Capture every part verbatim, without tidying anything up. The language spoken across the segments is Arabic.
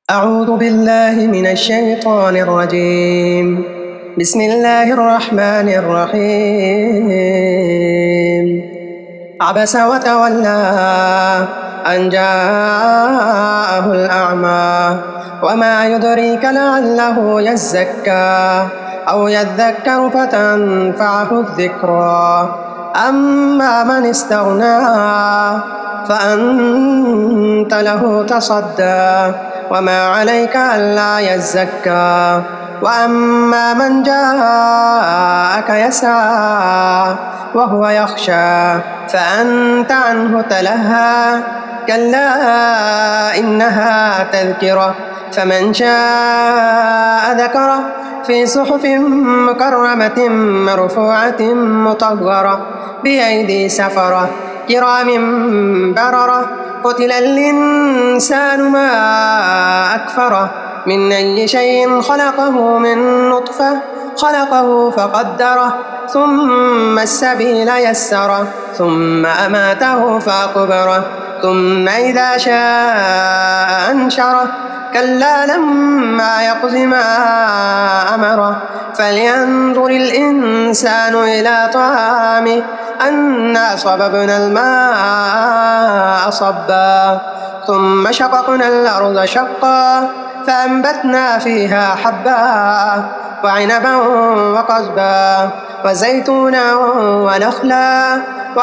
أعوذ بالله من الشيطان الرجيم. بسم الله الرحمن الرحيم. عبس وتولى أن جاءه الأعمى وما يدريك لعله يزكى أو يذكر فتنفعه الذكرى. أما من استغنى فأنت له تصدى وما عليك ألا يزكى. وأما من جاءك يسعى وهو يخشى فأنت عنه تلهى. كلا إنها تذكرة فمن شاء ذكره في صحف مكرمة مرفوعة مطهرة بأيدي سفرة كرام بررة. قتل الإنسان ما أكفره من أي شيء خلقه من نطفة خلقه فقدره ثم السبيل يسره ثم أماته فأقبره ثم إذا شاء أنشره. كلا لما يقض ما أمره فلينظر الإنسان إلى طعامه أنا صببنا الماء صبا ثم شققنا الأرض شقا فأنبتنا فيها حبا وعنبا وقضبا وزيتونا ونخلا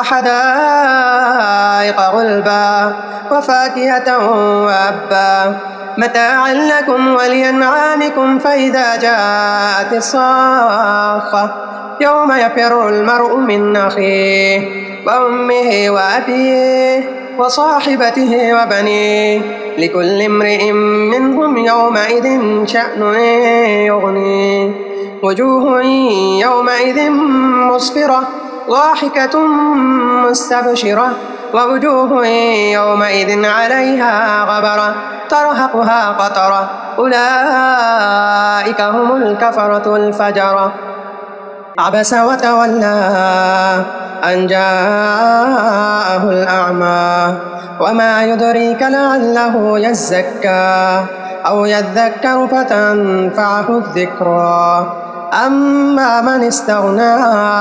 وحدائق غلبا وفاكهة وأبا متاعا لكم ولأنعامكم. فإذا جاءت الصاخة يوم يفر المرء من أخيه وأمه وأبيه وصاحبته وبنيه لكل امرئ منهم يومئذ شأن يغنيه. وجوه يومئذ مسفرة ضاحكة مستبشرة ووجوه يومئذ عليها غبرة ترهقها قترة أولئك هم الكفرة الفجرة. عبس وتولى أن جاءه الأعمى وما يدريك لعله يزكى أو يذكر فتنفعه الذكرى. أما من استغنى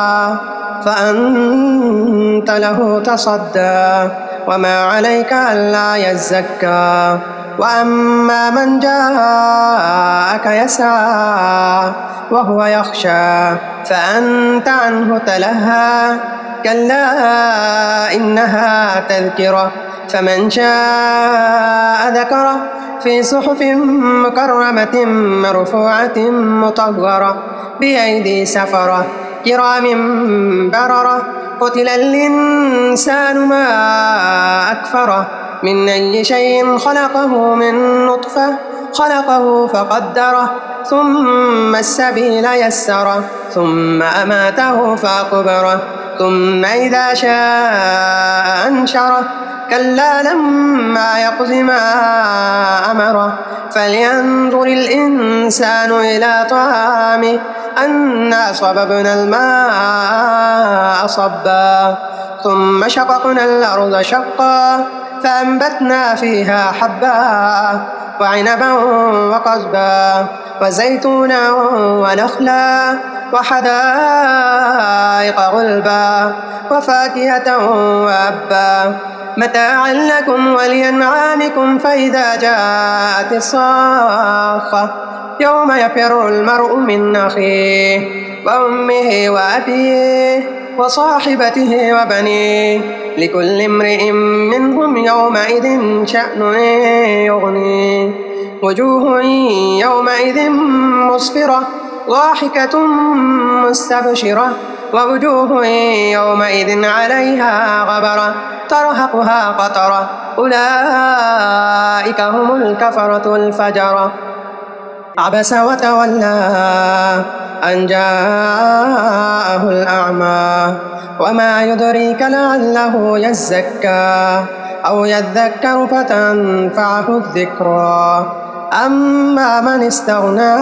فأنت له تصدى وما عليك ألا يزكى. وأما من جاءك يسعى وهو يخشى فأنت عنه تلهى. كلا إنها تذكرة فمن شاء ذكره في صحف مكرمة مرفوعة مطهرة بأيدي سفرة كرام بررة. قتل الإنسان ما أكفره من أي شيء خلقه من نطفة خلقه فقدره ثم السبيل يسره ثم أماته فأقبره ثم إذا شاء أنشره. كلا لما يقض ما أمره فلينظر الإنسان إلى طعامه أنا صببنا الماء صبا ثم شققنا الأرض شقا فأنبتنا فيها حبا وعنبا وقضبا وزيتونا ونخلا وحدائق غلبا وفاكهة وأبا متاعا لكم ولأنعامكم. فإذا جاءت الصاخة يوم يفر المرء من أخيه وأمه وأبيه وصاحبته وبنيه لكل امرئ منهم يومئذ شأن يغنيه. وجوه يومئذ مسفرة ضاحكة مستبشرة ووجوه يومئذ عليها غبرة ترهقها قترة أولئك هم الكفرة الفجرة. عبس وتولى أن جاءه الأعمى وما يدريك لعله يزكى أو يذكر فتنفعه الذكرى. أما من استغنى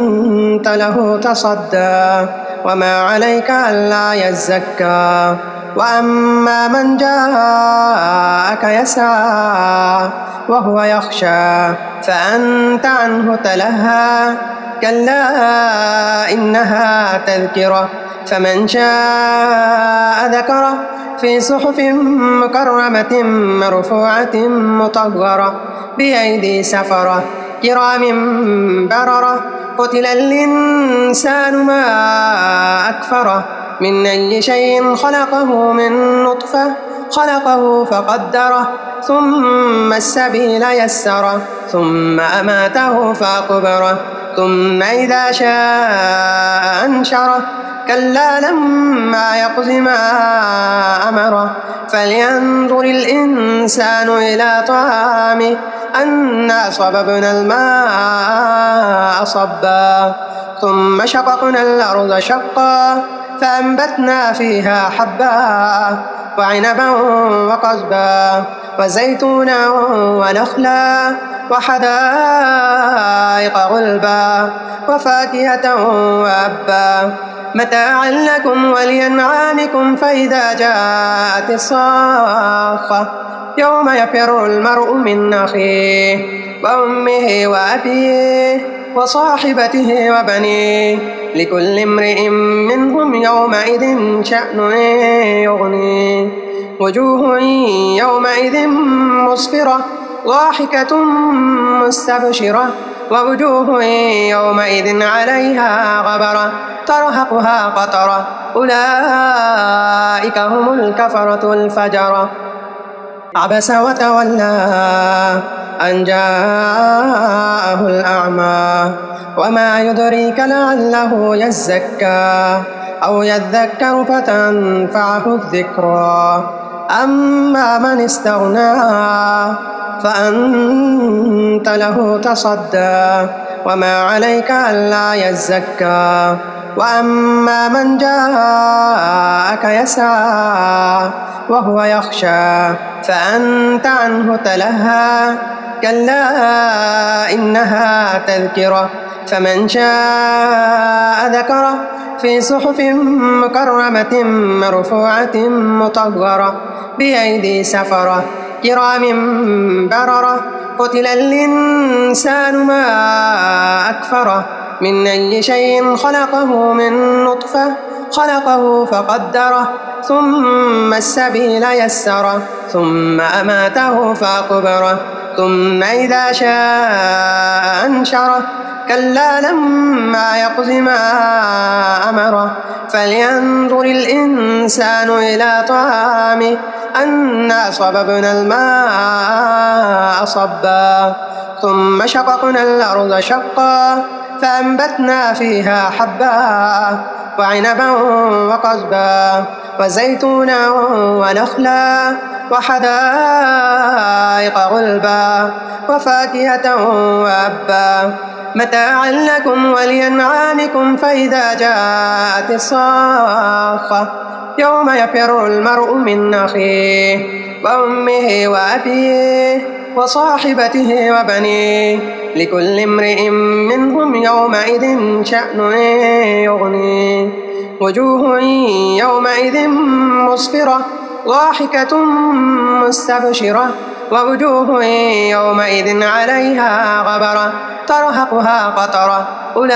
فأنت له تصدى وما عليك ألا يزكى. وأما من جاءك يسعى وهو يخشى فأنت عنه تلهى كلا إنها تذكرة فمن شاء ذكره في صحف مكرمة مرفوعة مطهرة بأيدي سفرة كرام بررة قتل الإنسان ما أكفره من أي شيء خلقه من نطفة خلقه فقدره ثم السبيل يسره ثم أماته فأقبره ثم إذا شاء أنشره كلا لما يقض ما أمره فلينظر الإنسان إلى طعامه أنا صببنا الماء صبا ثم شققنا الأرض شقا فأنبتنا فيها حبا وعنبا وقضبا وزيتونا ونخلا وحدائق غلبا وفاكهة وأبا متاعا لكم ولأنعامكم فإذا جاءت الصاخة يوم يفر المرء من أخيه وأمه وأبيه وصاحبته وبنيه لكل امرئ منهم يومئذ شأن يغنيه وجوه يومئذ مسفرة ضاحكة مستبشرة ووجوه يومئذ عليها غبرة ترهقها قترة أولئك هم الكفرة الفجرة عبس وتولى أن جاءه الأعمى وما يدريك لعله يزكى أو يذكر فتنفعه الذكرى أما من استغنى فأنت له تصدى وما عليك ألا يزكى وأما من جاءك يسعى وهو يخشى فأنت عنه تلهى كلا إنها تذكرة فمن شاء ذكره في صحف مكرمة مرفوعة مطهرة بأيدي سفرة كرام بررة قتل الإنسان ما أكفره من أي شيء خلقه من نطفة خلقه فقدره ثم السبيل يسره ثم أماته فأقبره ثم إذا شاء أنشره كلا لما يقض ما أمره فلينظر الإنسان إلى طعامه أنا صببنا الماء صبا ثم شققنا الأرض شقا فأنبتنا فيها حبا وعنبا وقضبا وزيتونا ونخلا وحدائق غلبا وفاكهة وأبا متاعا لكم ولأنعامكم فإذا جاءت الصاخة يوم يفر المرء من أخيه وأمه وأبيه وصاحبته وبنيه لكل امرئ منهم يومئذ شأن يغنيه وجوه يومئذ مسفرة ضاحكة مستبشرة ووجوه يومئذ عليها غبرة ترهقها قترة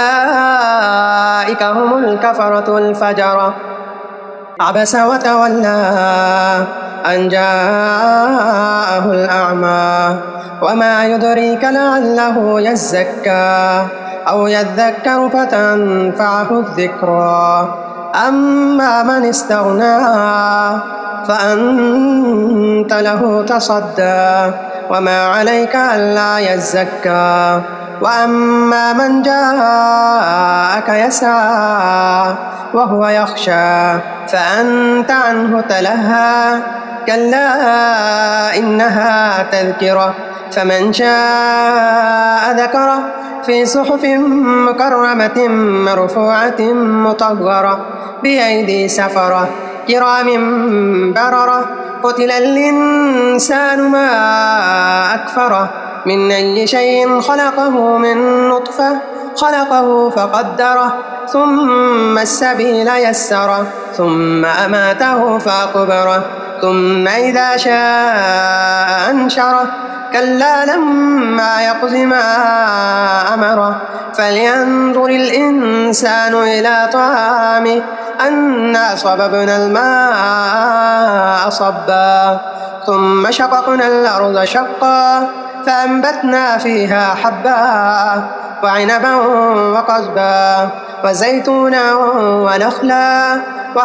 أولئك هم الكفرة الفجرة عبس وتولى أن جاءه الأعمى وما يدريك لعله يزكى أو يذكر فتنفعه الذكرى أما من استغنى فأنت له تصدى وما عليك ألا يزكى وأما من جاءك يسعى وهو يخشى فأنت عنه تلهى كلا إنها تذكرة فمن شاء ذكره في صحف مكرمة مرفوعة مطهرة بأيدي سفرة كرام بررة قتل الإنسان ما أكفره من أي شيء خلقه من نطفة خلقه فقدره ثم السبيل يسره ثم أماته فأقبره ثم إذا شاء أنشره كلا لما يقض ما أمره فلينظر الإنسان إلى طعامه أنا صببنا الماء صبا ثم شققنا الأرض شقا فأنبتنا فيها حبا وعنبا وقضبا وزيتونا ونخلا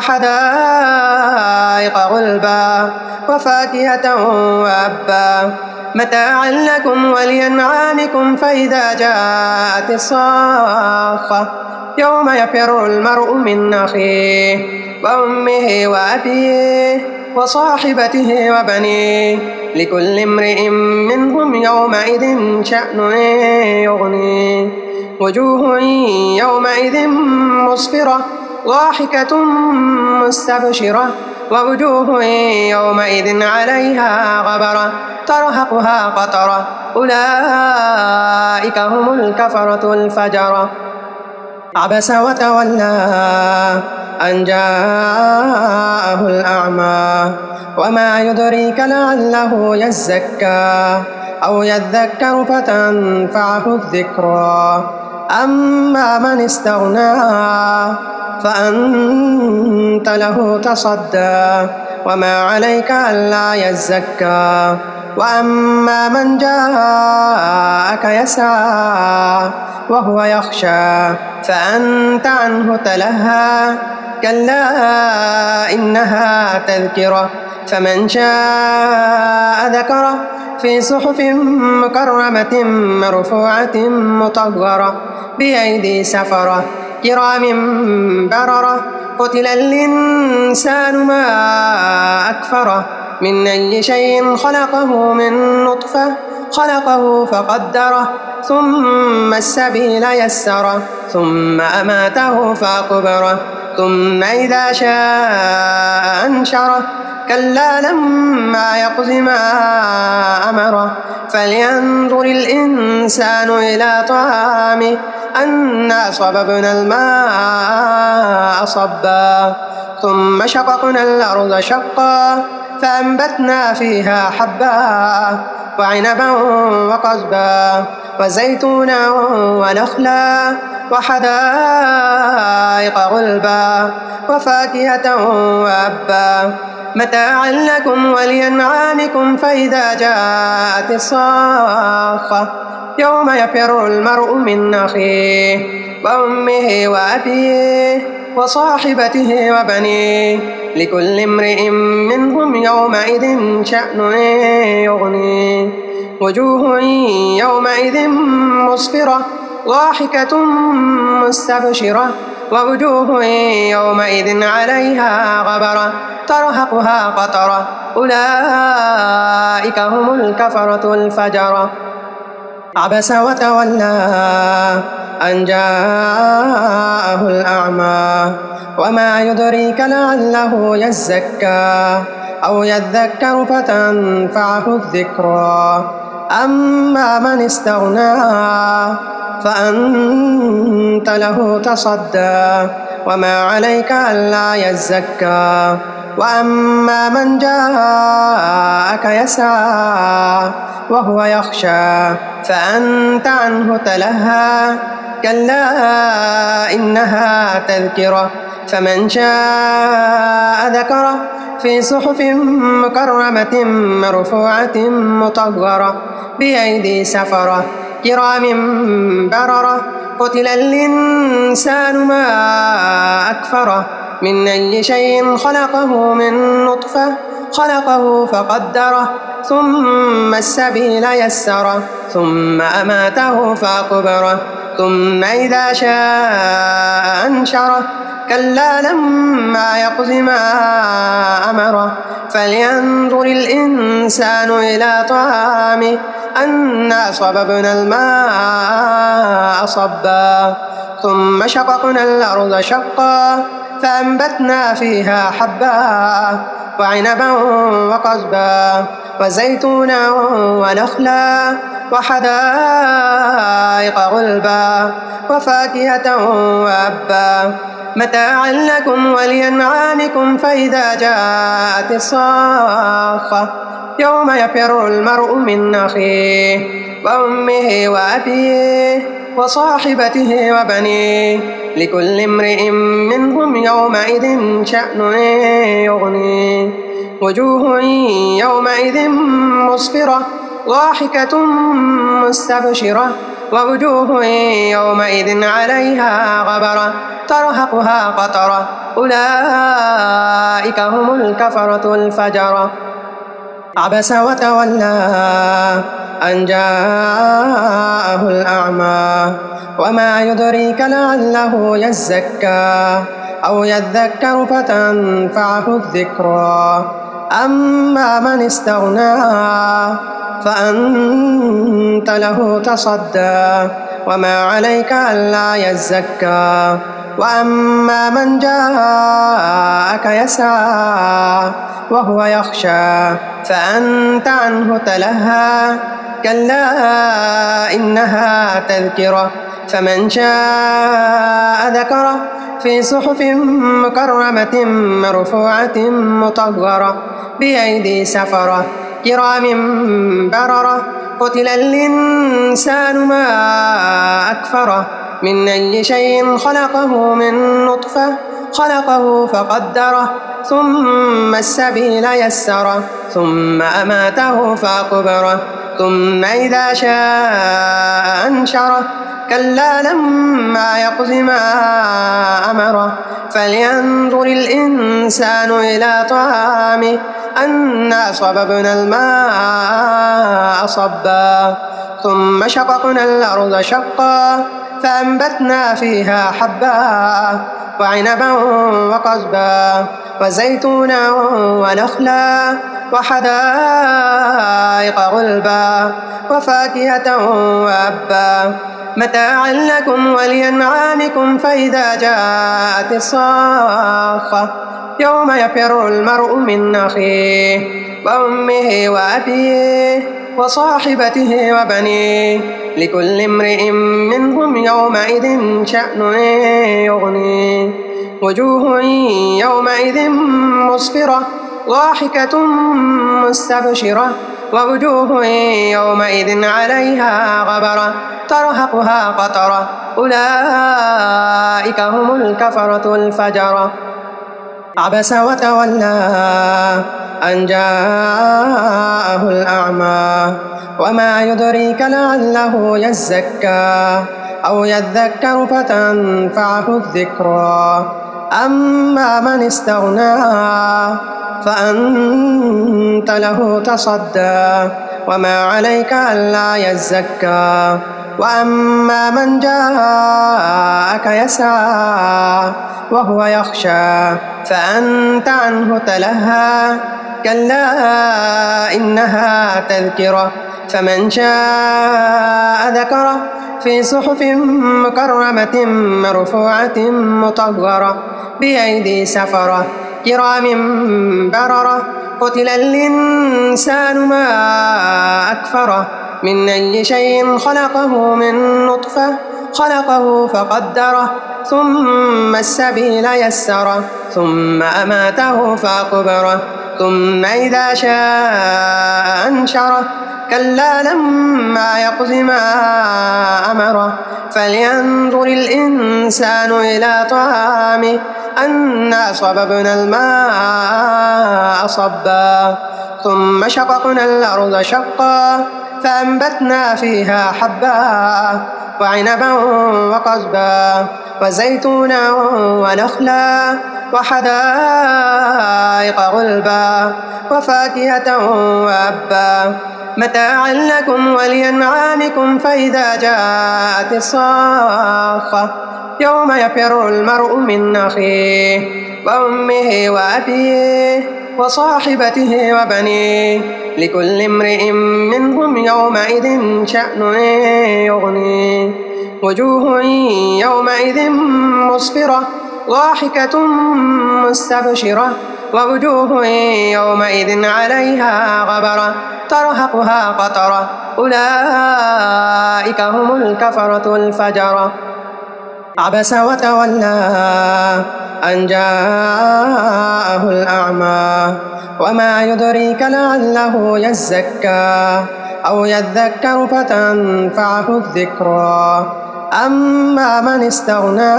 وحدائق غلبا وفاكهة وأبا متاعا لكم ولأنعامكم فإذا جاءت الصاخة يوم يفر المرء من أخيه وأمه وأبيه وصاحبته وبنيه لكل امرئ منهم يومئذ شأن يغنيه وجوه يومئذ مسفرة ضاحكة مستبشرة ووجوه يومئذ عليها غبرة ترهقها قترة أولئك هم الكفرة الفجرة عبس وتولى أن جاءه الأعمى وما يدريك لعله يزكى أو يذكر فتنفعه الذكرى أما من استغنى فأنت له تصدى وما عليك ألا يزكى وأما من جاءك يسعى وهو يخشى فأنت عنه تلهى كلا إنها تذكرة فمن شاء ذكره في صحف مكرمة مرفوعة مطهرة بأيدي سفرة كرام بررة قتل الإنسان ما أكفره من أي شيء خلقه من نطفة خلقه فقدره ثم السبيل يسره ثم أماته فأقبره ثم إذا شاء أنشره كلا لما يقض ما أمره فلينظر الإنسان إلى طعامه أنا صببنا الماء صبا ثم شققنا الأرض شقا فأنبتنا فيها حبا وعنبا وقضبا وزيتونا ونخلا وحدائق غلبا وفاكهة وأبا متاعا لكم ولأنعامكم فإذا جاءت الصاخة يوم يفر المرء من أخيه وأمه وأبيه وصاحبته وبنيه لكل امرئ منهم يومئذ شأن يغنيه وجوه يومئذ مسفرة ضاحكة مستبشرة ووجوه يومئذ عليها غبرة ترهقها قترة أولئك هم الكفرة الفجرة عبس وتولى أن جاءه الأعمى وما يدريك لعله يزكى أو يذكر فتنفعه الذكرى أما من استغنى فأنت له تصدى وما عليك ألا يزكى وأما من جاءك يسعى وهو يخشى فأنت عنه تلهى كلا إنها تذكرة فمن شاء ذكره في صحف مكرمة مرفوعة مطهرة بأيدي سفرة كرام بررة قتل الإنسان ما أكفره من أي شيء خلقه من نطفة خلقه فقدره ثم السبيل يسره ثم أماته فأقبره ثم إذا شاء أنشره كلا لما يقض ما أمره فلينظر الإنسان إلى طعامه أنا صببنا الماء صبا ثم شققنا الأرض شقا فأنبتنا فيها حبا وعنبا وقضبا وزيتونا ونخلا وحدائق غلبا وفاكهة وأبا متاعا لكم ولأنعامكم. فإذا جاءت الصاخة يوم يفر المرء من أخيه وأمه وأبيه وصاحبته وبنيه لكل امرئ منهم يومئذ شأن يغنيه. وجوه يومئذ مسفرة ضاحكة مستبشرة ووجوه يومئذ عليها غبرة ترهقها قترة أولئك هم الكفرة الفجرة. عبس وتولى أن جاءه الأعمى وما يدريك لعله يزكى أو يذكر فتنفعه الذكرى. أما من استغنى فأنت له تصدى وما عليك ألا يزكى. وأما من جاءك يسعى وهو يخشى فأنت عنه تلهى كلا إنها تذكرة فمن شاء ذكره في صحف مكرمة مرفوعة مطهرة بأيدي سفرة كرام بررة. قتل الإنسان ما أكفره من أي شيء خلقه من نطفة خلقه فقدره ثم السبيل يسره ثم أماته فأقبره ثم إذا شاء أنشره كلا لما يقض ما أمره. فلينظر الإنسان إلى طعامه أنا صببنا الماء صبا ثم شققنا الأرض شقا فأنبتنا فيها حبا وعنبا وقضبا وزيتونا ونخلا وحدائق غلبا وفاكهة وأبا متاعا لكم ولأنعامكم. فإذا جاءت الصاخة يوم يفر المرء من أخيه وأمه وأبيه وصاحبته وبنيه لكل امرئ منهم يومئذ شأن يغنيه. وجوه يومئذ مسفرة ضاحكة مستبشرة ووجوه يومئذ عليها غبرة ترهقها قترة أولئك هم الكفرة الفجرة. عبس وتولى أن جاءه الأعمى وما يدريك لعله يزكى أو يذكر فتنفعه الذكرى. أما من استغنى فأنت له تصدى وما عليك ألا يزكى. وأما من جاءك يسعى وهو يخشى فأنت عنه تلهى كلا إنها تذكرة فمن شاء ذكره في صحف مكرمة مرفوعة مطهرة بأيدي سفرة كرام بررة. قتل الإنسان ما أكفره من أي شيء خلقه من نطفة خلقه فقدره ثم السبيل يسره ثم أماته فأقبره ثم إذا شاء أنشره كلا لما يقض ما أمره. فلينظر الإنسان إلى طعامه أنا صببنا الماء صبا ثم شققنا الأرض شقا فأنبتنا فيها حبا وعنبا وقضبا وزيتونا ونخلا وحدائق غلبا وفاكهة وأبا متاعا لكم ولأنعامكم. فإذا جاءت الصاخة يوم يفر المرء من أخيه وأمه وأبيه وصاحبته وبنيه لكل امرئ منهم يومئذ شأن يغنيه. وجوه يومئذ مسفرة ضاحكة مستبشرة ووجوه يومئذ عليها غبرة ترهقها قترة أولئك هم الكفرة الفجرة عبس وتولى أن جاءه الأعمى وما يدريك لعله يزكى أو يذكر فتنفعه الذكرى أما من استغنى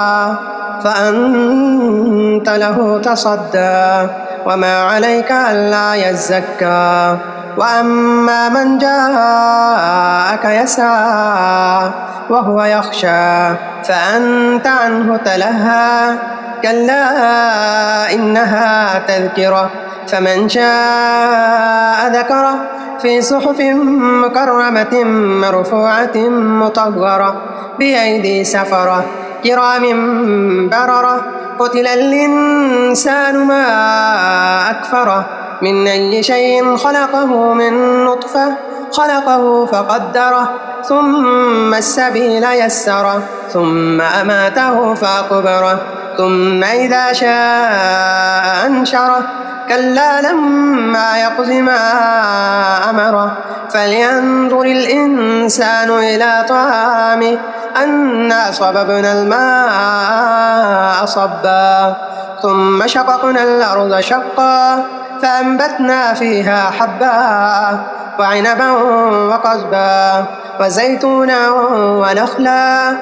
فأنت له تصدى وما عليك ألا يزكى وأما من جاءك يسعى وهو يخشى فأنت عنه تلهى كلا إنها تذكرة فمن شاء ذكره في صحف مكرمة مرفوعة مطهرة بأيدي سفرة كرام بررة قتل الإنسان ما أكفره من أي شيء خلقه من نطفة خلقه فقدره ثم السبيل يسره ثم أماته فأقبره ثم إذا شاء أنشره كلا لما يقض ما أمره فلينظر الإنسان إلى طعامه أنا صببنا الماء صبا ثم شققنا الأرض شقا فأنبتنا فيها حبا وعنبا وقضبا وزيتونا ونخلا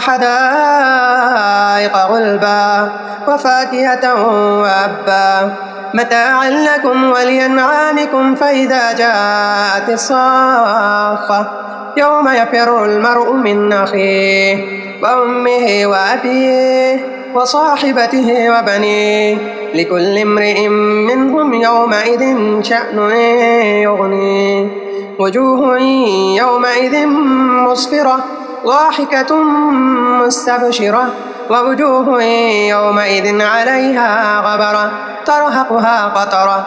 وحدائق غلبا وفاكهة وأبا متاعا لكم ولأنعامكم فإذا جاءت الصاخة يوم يفر المرء من أخيه وأمه وأبيه وصاحبته وبنيه لكل امرئ منهم يومئذ شأن يغنيه وجوه يومئذ مسفرة ضاحكة مستبشرة ووجوه يومئذ عليها غبرة ترهقها قترة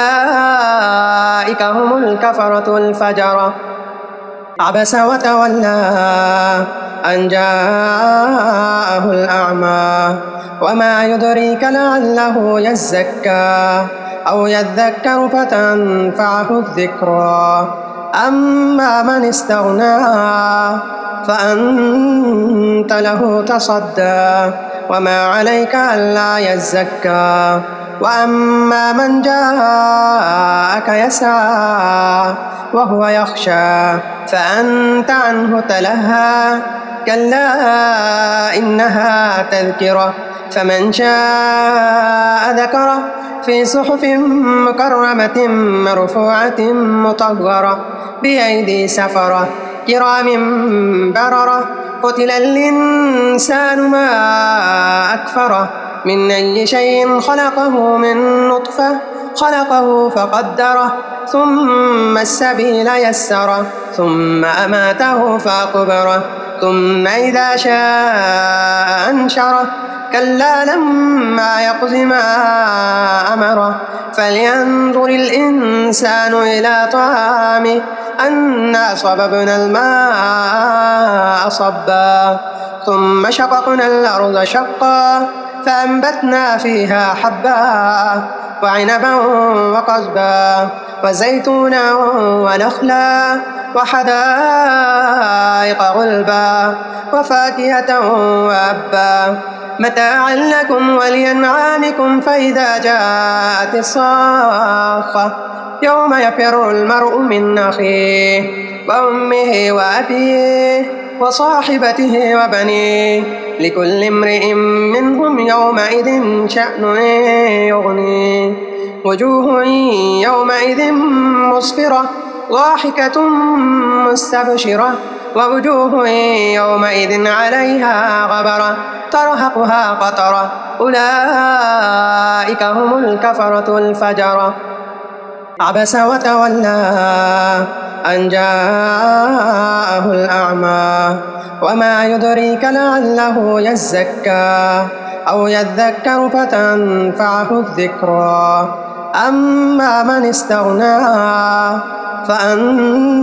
أولئك هم الكفرة الفجرة عبس وتولى أن جاءه الأعمى وما يدريك لعله يزكى أو يذكر فتنفعه الذكرى أما من استغنى فأنت له تصدى وما عليك ألا يزكى وأما من جاءك يسعى وهو يخشى فأنت عنه تلهى كلا إنها تذكرة فمن شاء ذكره في صحف مكرمة مرفوعة مطهرة بأيدي سفرة كرام بررة قتل الإنسان ما أكفره من أي شيء خلقه من نطفة خلقه فقدره ثم السبيل يسره ثم أماته فأقبره ثم إذا شاء أنشره كلا لما يقض ما أمره فلينظر الإنسان إلى طعامه أنا صببنا الماء صبا ثم شققنا الأرض شقا فأنبتنا فيها حبا وعنبا وقضبا وزيتونا ونخلا وحدائق غلبا وفاكهة وأبا متاعا لكم ولأنعامكم فإذا جاءت الصاخة يوم يفر المرء من أخيه وأمه وأبيه وصاحبته وبنيه لكل امرئ منهم يومئذ شأن يغنيه وجوه يومئذ مسفرة ضاحكة مستبشرة ووجوه يومئذ عليها غبرة ترهقها قترة أولئك هم الكفرة الفجرة عبس وتولى أن جاءه الأعمى وما يدريك لعله يزكى أو يذكر فتنفعه الذكرى أما من استغنى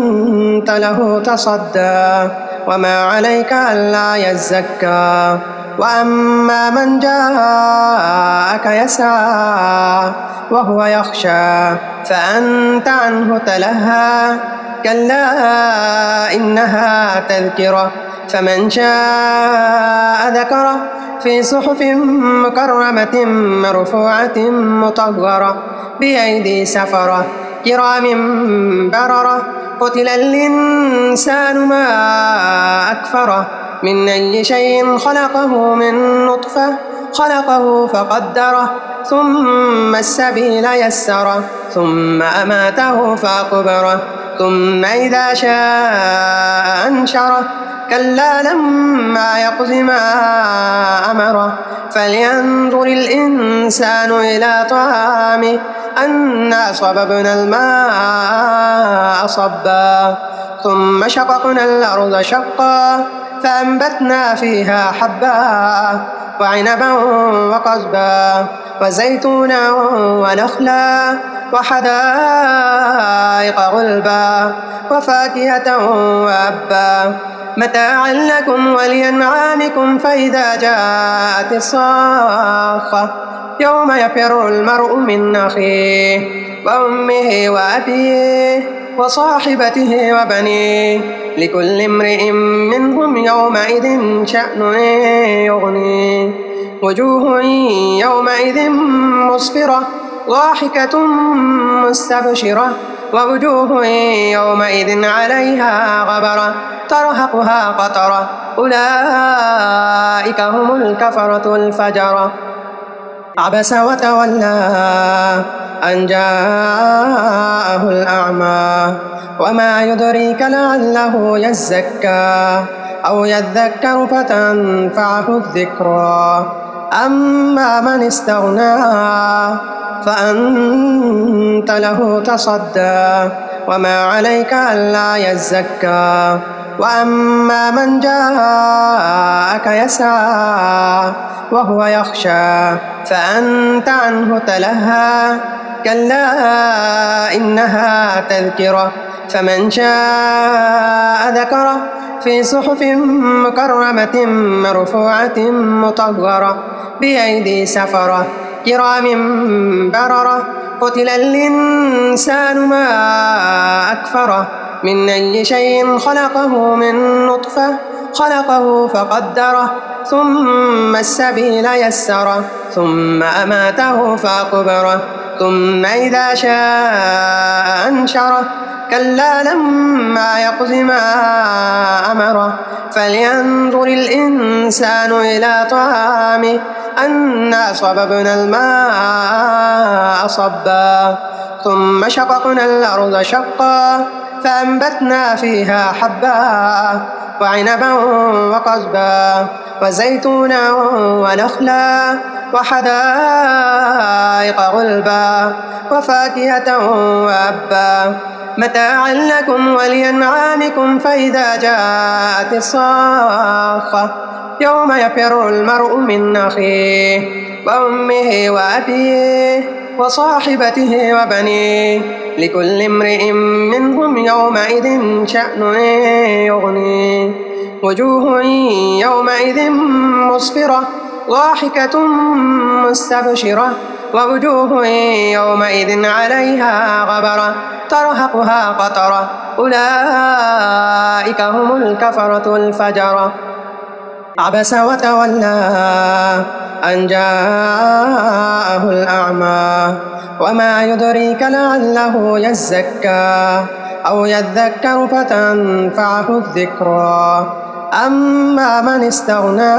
فأنت له تصدى وما عليك ألا يزكى وأما من جاءك يسعى وهو يخشى فأنت عنه تلهى كلا إنها تذكرة فمن شاء ذكره في صحف مكرمة مرفوعة مطهرة بأيدي سفرة كرام بررة قتل الإنسان ما أكفره من أي شيء خلقه من نطفة خلقه فقدره ثم السبيل يسره ثم أماته فأقبره ثم إذا شاء أنشره كلا لما يقض ما أمره فلينظر الإنسان إلى طعامه أنا صببنا الماء صبا ثم شققنا الأرض شقا فأنبتنا فيها حبا وعنبا وقضبا وزيتونا ونخلا وحدائق غلبا وفاكهة وأبا متاعا لكم ولأنعامكم فإذا جاءت الصاخة يوم يفر المرء من أخيه وأمه وأبيه وصاحبته وبنيه لكل امرئ منهم يومئذ شأن يغنيه وجوه يومئذ مسفرة ضاحكة مستبشرة ووجوه يومئذ عليها غبرة ترهقها قترة أولئك هم الكفرة الفجرة عبس وتولى أن جاءه الأعمى وما يدريك لعله يزكى أو يذكر فتنفعه الذكرى أما من استغنى فأنت له تصدى وما عليك ألا يزكى وأما من جاءك يسعى وهو يخشى فأنت عنه تلهى كلا إنها تذكرة فمن شاء ذكره في صحف مكرمة مرفوعة مطهرة بأيدي سفرة كرام بررة قتل الإنسان ما أكفره من أي شيء خلقه من نطفة خلقه فقدره ثم السبيل يسره ثم أماته فأقبره ثم إذا شاء أنشره كلا لما يقض ما أمره فلينظر الإنسان إلى طعامه أنا صببنا الماء صبا ثم شققنا الأرض شقا فأنبتنا فيها حبا وعنبا وقضبا وزيتونا ونخلا وحدائق غلبا وفاكهة وأبا متاعا لكم ولأنعامكم فإذا جاءت الصاخة يوم يفر المرء من أخيه وأمه وأبيه وصاحبته وبنيه لكل امرئ منهم يومئذ شأن يغنيه وجوه يومئذ مسفرة ضاحكة مستبشرة ووجوه يومئذ عليها غبرة ترهقها قترة أولئك هم الكفرة الفجرة عبس وتولى أن جاءه الأعمى وما يدريك لعله يزكى أو يذكر فتنفعه الذكرى أما من استغنى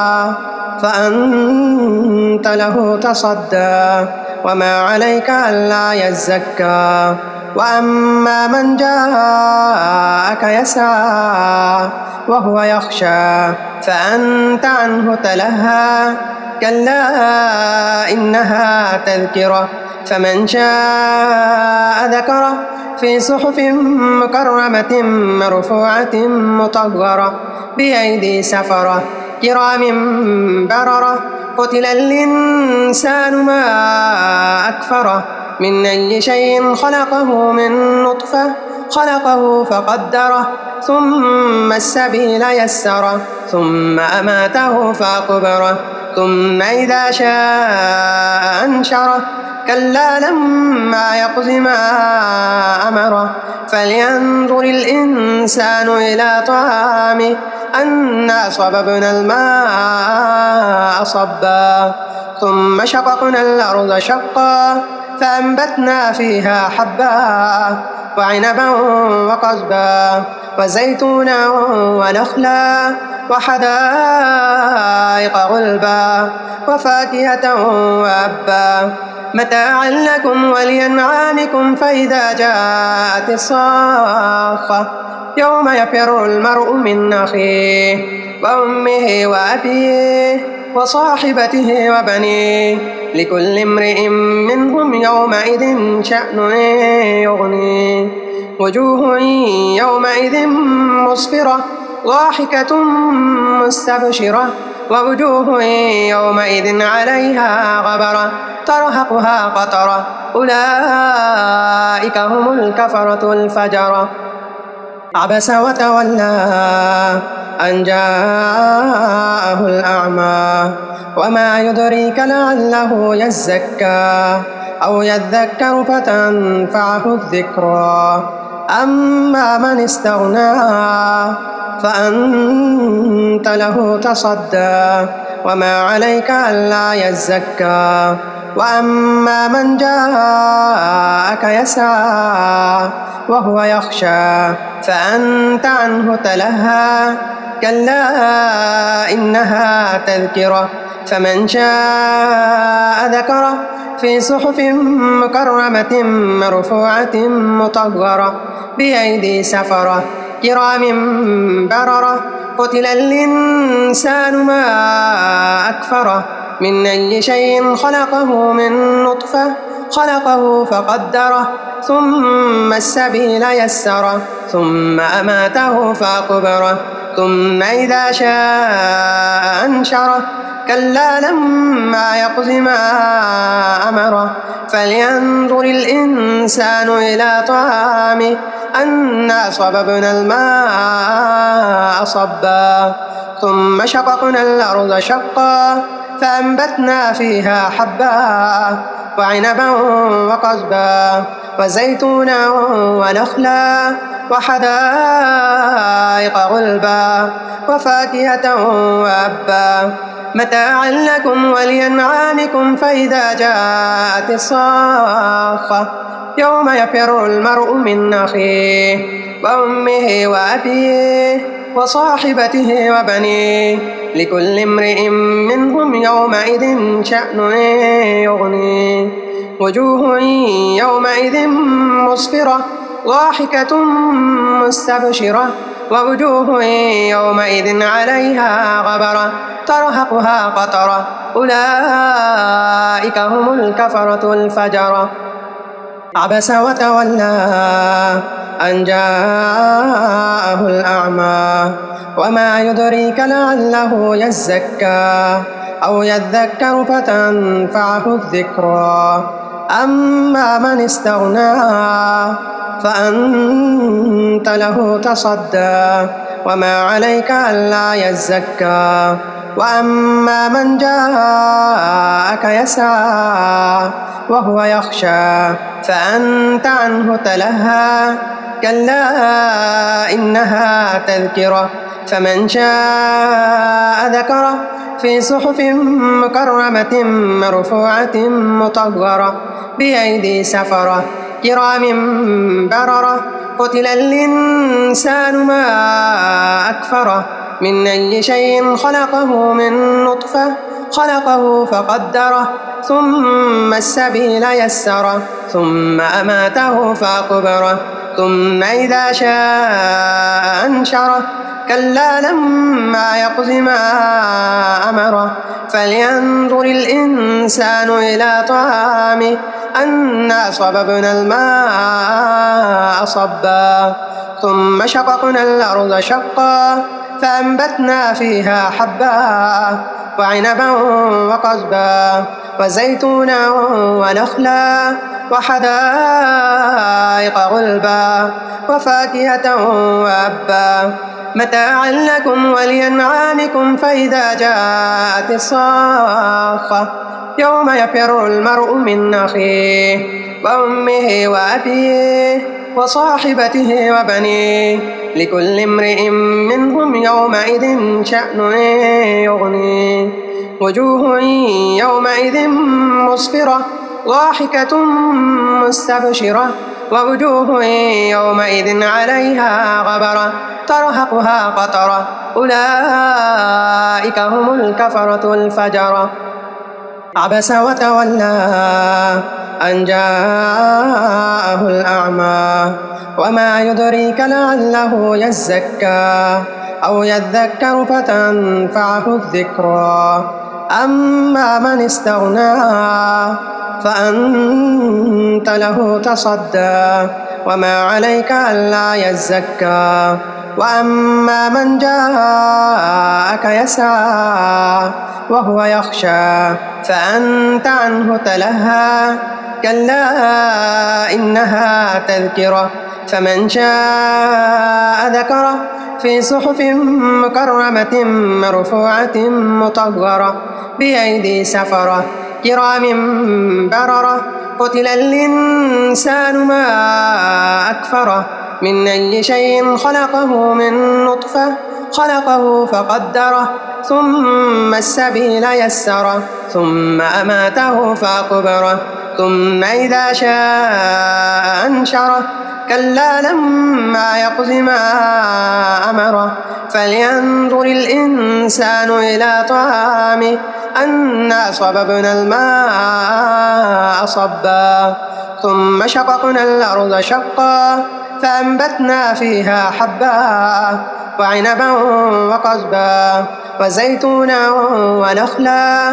فأنت له تصدى وما عليك ألا يزكى وأما من جاءك يسعى وهو يخشى فأنت عنه تلهى كلا إنها تذكرة فمن شاء ذكره في صحف مكرمة مرفوعة مطهرة بأيدي سفرة كرام بررة قتل الإنسان ما أكفره من أي شيء خلقه من نطفة خلقه فقدره ثم السبيل يسره ثم أماته فأقبره ثم إذا شاء أنشره كلا لما يقض ما أمره فلينظر الإنسان إلى طعامه أنا صببنا الماء صبا ثم شققنا الأرض شقا فأنبتنا فيها حبا وعنبا وقضبا وزيتونا ونخلا وحدائق غلبا وفاكهة وأبا متاعا لكم ولأنعامكم فإذا جاءت الصاخة يوم يفر المرء من أخيه وأمه وأبيه وصاحبته وبنيه لكل امرئ منهم يومئذ شأن يغنيه وجوه يومئذ مسفرة ضاحكة مستبشرة ووجوه يومئذ عليها غبرة ترهقها قترة أولئك هم الكفرة الفجرة عبس وتولى أن جاءه الأعمى وما يدريك لعله يزكى أو يذكر فتنفعه الذكرى أما من استغنى فأنت له تصدى وما عليك ألا يزكى وأما من جاءك يسعى وهو يخشى فأنت عنه تلهى كلا إنها تذكرة فمن شاء ذكره في صحف مكرمة مرفوعة مطهرة بأيدي سفرة كرام بررة قتل الإنسان ما أكفره من أي شيء خلقه من نطفة خلقه فقدره ثم السبيل يسره ثم أماته فأقبره ثم إذا شاء أنشره كلا لما يقض ما أمره فلينظر الإنسان إلى طعامه أنا صببنا الماء صبا ثم شققنا الأرض شقا فأنبتنا فيها حبا وعنبا وقضبا وزيتونا ونخلا وحدائق غلبا وفاكهة وأبا متاعا لكم ولأنعامكم فإذا جاءت الصاخة يوم يفر المرء من أخيه وأمه وأبيه وصاحبته وبنيه لكل امرئ منهم يومئذ شأن يغنيه وجوه يومئذ مسفرة ضاحكة مستبشرة ووجوه يومئذ عليها غبرة ترهقها قترة أولئك هم الكفرة الفجرة عبس وتولى أن جاءه الأعمى وما يدريك لعله يزكى أو يذكر فتنفعه الذكرى أما من استغنى فأنت له تصدى وما عليك ألا يزكى وأما من جاءك يسعى وهو يخشى فأنت عنه تلهى كلا إنها تذكرة فمن شاء ذكره في صحف مكرمة مرفوعة مطهرة بأيدي سفرة كرام بررة قتل الإنسان ما أكفره من أي شيء خلقه من نطفة خلقه فقدره ثم السبيل يسره ثم أماته فأقبره ثم إذا شاء أنشره كلا لما يقض ما أمره فلينظر الإنسان إلى طعامه أنا صببنا الماء صبا ثم شققنا الأرض شقا فأنبتنا فيها حبا وعنبا وقضبا وزيتونا ونخلا وحدائق غلبا وفاكهة وأبا متاعا لكم ولأنعامكم. فإذا جاءت الصاخة يوم يفر المرء من أخيه وأمه وأبيه وصاحبته وبنيه لكل امرئ منهم يومئذ شأن يغنيه. وجوه يومئذ مسفرة ضاحكة مستبشرة ووجوه يومئذ عليها غبرة ترهقها قترة أولئك هم الكفرة الفجرة. عبس وتولى أن جاءه الأعمى وما يدريك لعله يزكى أو يذكر فتنفعه الذكرى. أما من استغنى فأنت له تصدى وما عليك ألا يزكى. وأما من جاءك يسعى وهو يخشى فأنت عنه تلهى كلا إنها تذكرة فمن شاء ذكره في صحف مكرمة مرفوعة مطهرة بأيدي سفرة كرام بررة. قتل الإنسان ما أكفره من أي شيء خلقه من نطفة خلقه فقدره ثم السبيل يسره ثم أماته فأقبره ثم إذا شاء أنشره كلا لما يقض ما أمره. فلينظر الإنسان إلى طعامه أنا صببنا الماء صبا ثم شققنا الأرض شقا فأنبتنا فيها حبا وعنبا وقضبا وزيتونا ونخلا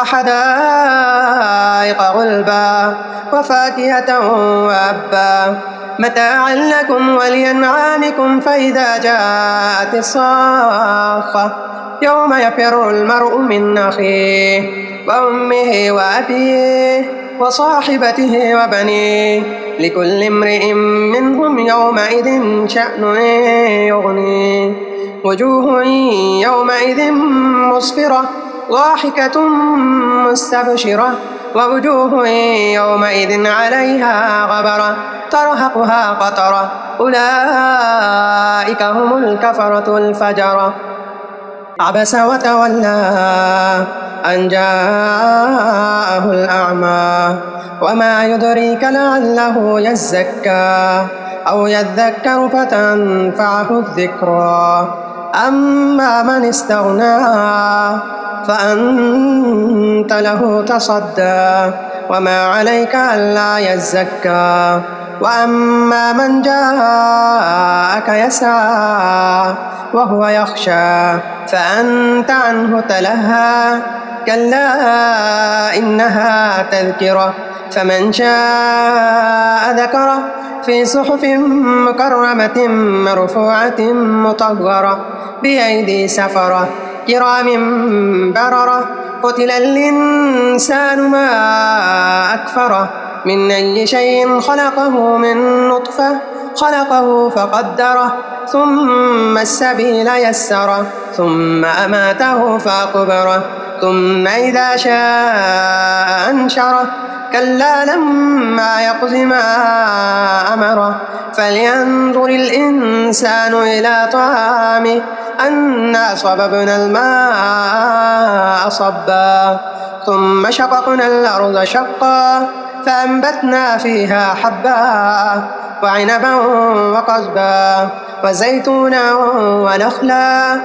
وحدائق غلبا وفاكهة وأبا متاعا لكم ولأنعامكم. فإذا جاءت الصاخة يوم يفر المرء من أخيه وأمه وأبيه وصاحبته وبنيه لكل امرئ منهم يومئذ شأن يغنيه. وجوه يومئذ مسفرة ضاحكة مستبشرة ووجوه يومئذ عليها غبرة ترهقها قترة أولئك هم الكفرة الفجرة. عبس وتولى أن جاءه الأعمى وما يدريك لعله يزكى أو يذكر فتنفعه الذكرى. أما من استغنى فأنت له تصدى وما عليك ألا يزكى. وأما من جاءك يسعى وهو يخشى فأنت عنه تلهى كلا إنها تذكرة فمن شاء ذكره في صحف مكرمة مرفوعة مطهرة بأيدي سفرة كرام بررة. قتل الإنسان ما أكفره من أي شيء خلقه من نطفة خلقه فقدره ثم السبيل يسره ثم أماته فأقبره ثم إذا شاء أنشره كلا لما يقض ما أمره. فلينظر الإنسان إلى طعامه أنا صببنا الماء صبا ثم شققنا الأرض شقا فأنبتنا فيها حبا وعنبا وقضبا وزيتونا ونخلا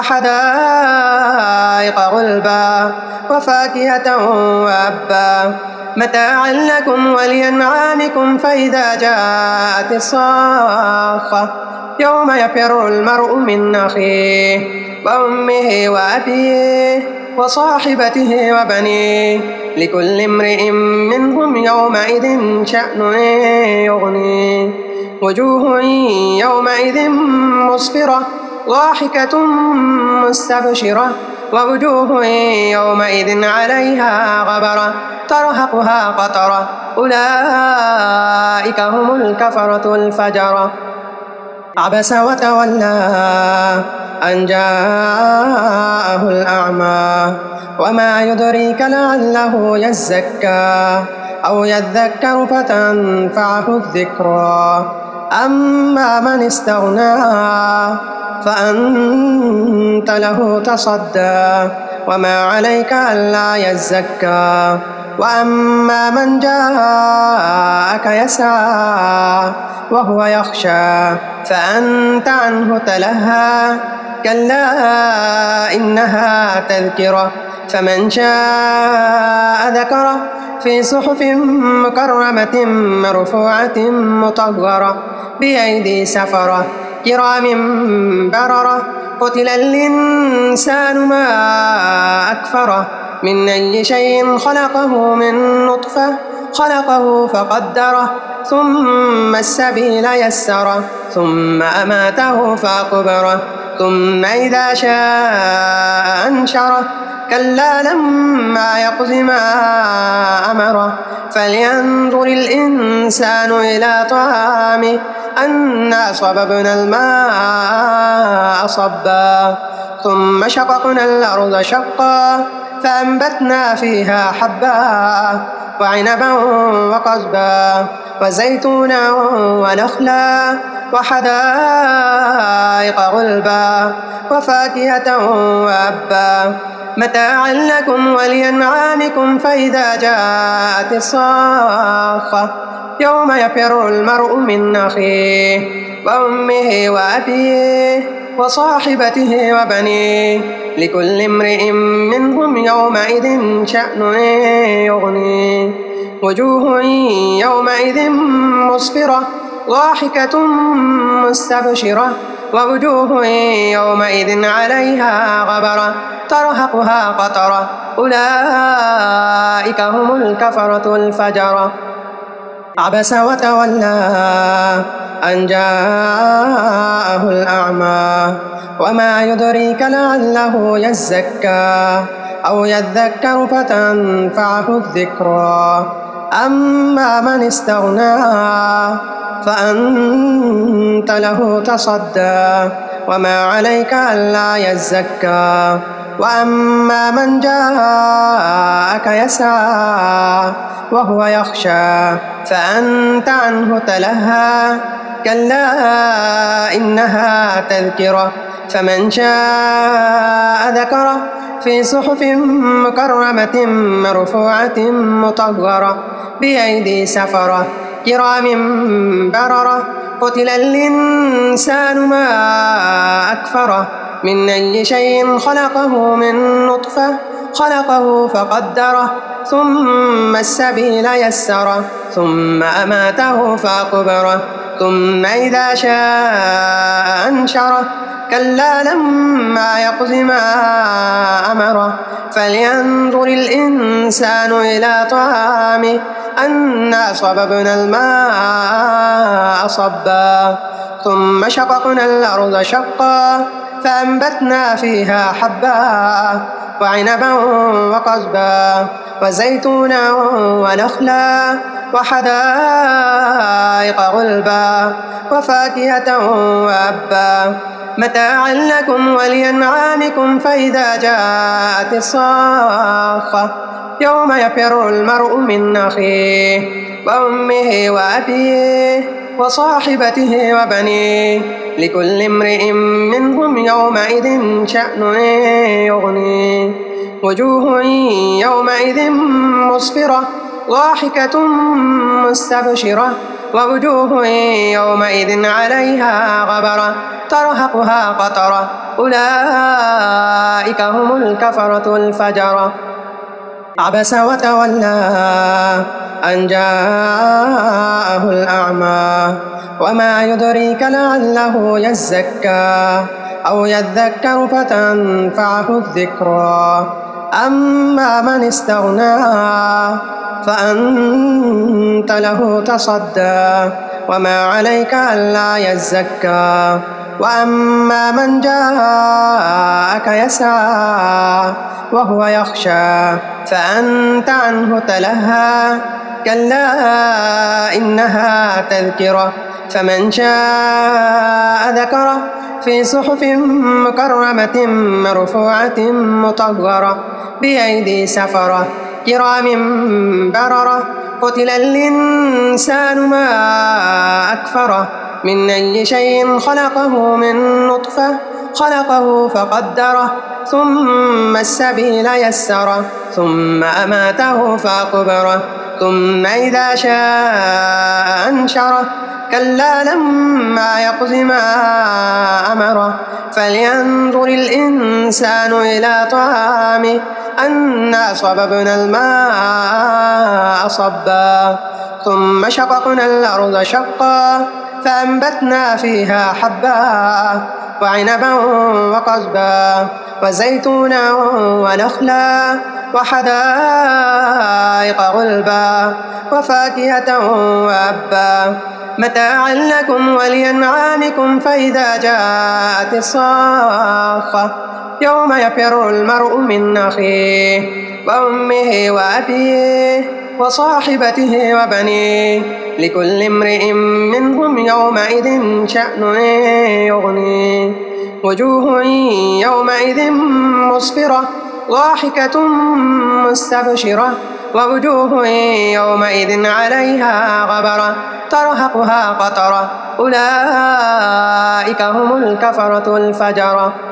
وحدائق غلبا وفاكهة وأبا متاعا لكم ولأنعامكم. فإذا جاءت الصاخة يوم يفر المرء من أخيه وأمه وأبيه وصاحبته وبنيه لكل امرئ منهم يومئذ شأن يغنيه. وجوه يومئذ مسفرة ضاحكة مستبشرة ووجوه يومئذ عليها غبرة ترهقها قترة أولئك هم الكفرة الفجرة عبس وتولى أن جاءه الأعمى وما يدريك لعله يزكى أو يذكر فتنفعه الذكرى أما من استغنى فأنت له تصدى وما عليك ألا يزكى وأما من جاءك يسعى وهو يخشى فأنت عنه تلهى كلا إنها تذكرة فمن شاء ذكره في صحف مكرمة مرفوعة مطهرة بأيدي سفرة كرام بررة قتل الإنسان ما أكفره من أي شيء خلقه من نطفة خلقه فقدره ثم السبيل يسره ثم أماته فأقبره ثم إذا شاء أنشره كلا لما يقض ما أمره فلينظر الإنسان إلى طعامه أنا صببنا الماء صبا ثم شققنا الأرض شقا فأنبتنا فيها حبا وعنبا وقضبا وزيتونا ونخلا وحدائق غلبا وفاكهة وأبا متاعا لكم ولأنعامكم فإذا جاءت الصاخة يوم يفر المرء من أخيه وأمه وأبيه وصاحبته وبنيه لكل امرئ منهم يومئذ شأن يغنيه وجوه يومئذ مسفرة ضاحكة مستبشرة ووجوه يومئذ عليها غبرة ترهقها قترة أولئك هم الكفرة الفجرة عبس وتولى أن جاءه الأعمى وما يدريك لعله يزكى أو يذكر فتنفعه الذكرى أما من استغنى فأنت له تصدى وما عليك ألا يزكى وأما من جاءك يسعى وهو يخشى فأنت عنه تلهى كلا إنها تذكرة فمن شاء ذكره في صحف مكرمة مرفوعة مطهرة بأيدي سفرة كرام بررة قتل الإنسان ما أكفره من أي شيء خلقه من نطفة خلقه فقدره ثم السبيل يسره ثم أماته فأقبره ثم إذا شاء أنشره كلا لما يقض ما أمره فلينظر الإنسان إلى طعامه أنا صببنا الماء صبا ثم شققنا الأرض شقا فأنبتنا فيها حبا وعنبا وقضبا وزيتونا ونخلا وحدائق غلبا وفاكهة وأبا متاعا لكم ولأنعامكم فإذا جاءت الصاخة يوم يفر المرء من أخيه وأمه وأبيه وصاحبته وبنيه لكل امرئ منهم يومئذ شأن يغنيه وجوه يومئذ مسفرة ضاحكة مستبشرة ووجوه يومئذ عليها غبرة ترهقها قترة أولئك هم الكفرة الفجرة عبس وتولى أن جاءه الأعمى وما يدريك لعله يزكى أو يذكر فتنفعه الذكرى أما من استغنى فأنت له تصدى وما عليك ألا يزكى وأما من جاءك يسعى وهو يخشى فأنت عنه تلهى كلا إنها تذكرة فمن شاء ذكره في صحف مكرمة مرفوعة مطهرة بأيدي سفرة كرام بررة قتل الإنسان ما أكفره من أي شيء خلقه من نطفة خلقه فقدره ثم السبيل يسره ثم أماته فأقبره ثم إذا شاء أنشره كلا لما يقض ما أمره فلينظر الإنسان إلى طعامه أنا صببنا الماء صبا ثم شققنا الأرض شقا فأنبتنا فيها حبا وعنبا وقضبا وزيتونا ونخلا وحدائق غلبا وفاكهة وأبا متاعا لكم ولأنعامكم فإذا جاءت الصاخة يوم يفر المرء من أخيه وأمه وأبيه وصاحبته وبنيه لكل امرئ منهم يومئذ شأن يغنيه وجوه يومئذ مسفرة ضاحكة مستبشرة ووجوه يومئذ عليها غبرة ترهقها قترة أولئك هم الكفرة الفجرة.